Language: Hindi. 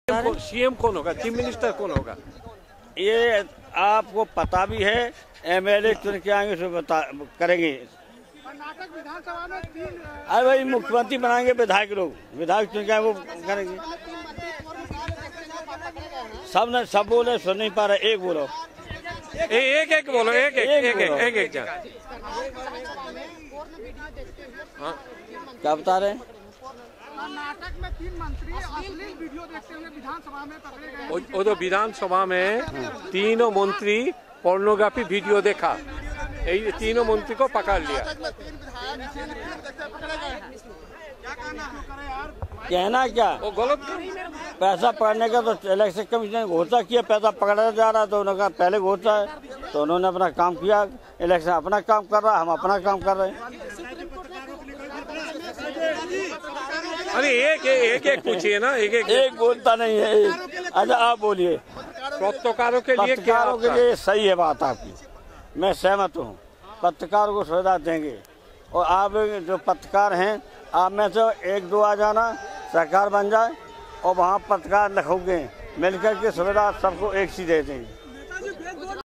सीएम कौन होगा, चीफ मिनिस्टर कौन होगा? ये आपको पता भी है, एमएलए चुन के आएंगे उसमें बता करेंगे। कर्नाटक विधानसभा में अरे भाई मुख्यमंत्री बनाएंगे विधायक लोग, विधायक चुन के आए वो करेंगे। सब बोले, सुन नहीं पा रहे, एक बोलो। एक बोलो, एक जान। क्या बता रहे हैं? कर्नाटक में 3 मंत्री अश्लील वीडियो देखते हुए विधानसभा में पकड़े गए। वो तो विधानसभा में तीनों मंत्री पोर्नोग्राफी वीडियो देखा, यही तीनों मंत्री को पकड़ लिया। कहना क्या, वो गलत। पैसा पकड़ने का तो इलेक्शन कमीशन ने घोषणा किया, पैसा पकड़ा जा रहा है तो उन्होंने कहा पहले घोषणा है, तो उन्होंने अपना काम किया। इलेक्शन अपना काम कर रहा है, हम अपना काम कर रहे हैं। अरे एक पूछिए ना, एक बोलता नहीं है। अच्छा आप बोलिए। पत्रकारों के लिए क्या? पत्रकारों के लिए सही है बात आपकी, मैं सहमत हूँ। पत्रकारों को सुविधा देंगे, और आप जो पत्रकार हैं आप में से 1-2 आ जाना, सरकार बन जाए और वहाँ पत्रकार लिखोगे, मिलकर के सुविधा सबको एक सी दे देंगे।